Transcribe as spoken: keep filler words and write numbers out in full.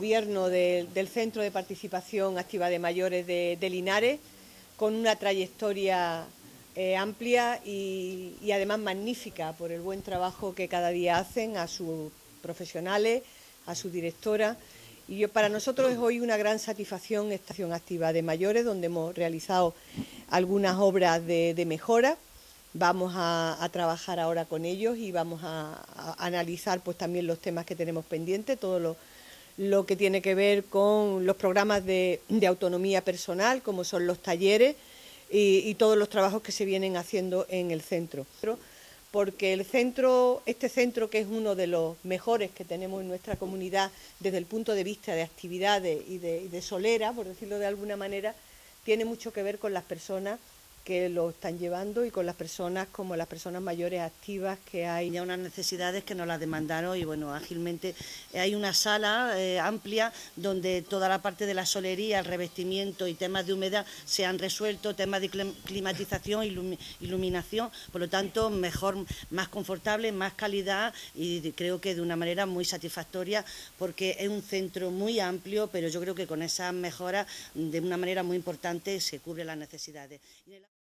gobierno de, del Centro de Participación Activa de Mayores de, de Linares, con una trayectoria eh, amplia y, y además magnífica por el buen trabajo que cada día hacen, a sus profesionales, a su directora. Y yo, para nosotros es hoy una gran satisfacción esta acción activa de mayores, donde hemos realizado algunas obras de, de mejora. Vamos a, a trabajar ahora con ellos y vamos a, a analizar pues también los temas que tenemos pendientes, todo lo, lo que tiene que ver con los programas de, de autonomía personal, como son los talleres y, y todos los trabajos que se vienen haciendo en el centro. Porque el centro, este centro, que es uno de los mejores que tenemos en nuestra comunidad desde el punto de vista de actividades y de, y de solera, por decirlo de alguna manera, tiene mucho que ver con las personas que lo están llevando y con las personas como las personas mayores activas que hay. Ya unas necesidades que nos las demandaron y bueno, ágilmente hay una sala eh, amplia donde toda la parte de la solería, el revestimiento y temas de humedad se han resuelto, temas de climatización, ilum, iluminación, por lo tanto mejor, más confortable, más calidad y creo que de una manera muy satisfactoria porque es un centro muy amplio, pero yo creo que con esas mejoras de una manera muy importante se cubren las necesidades.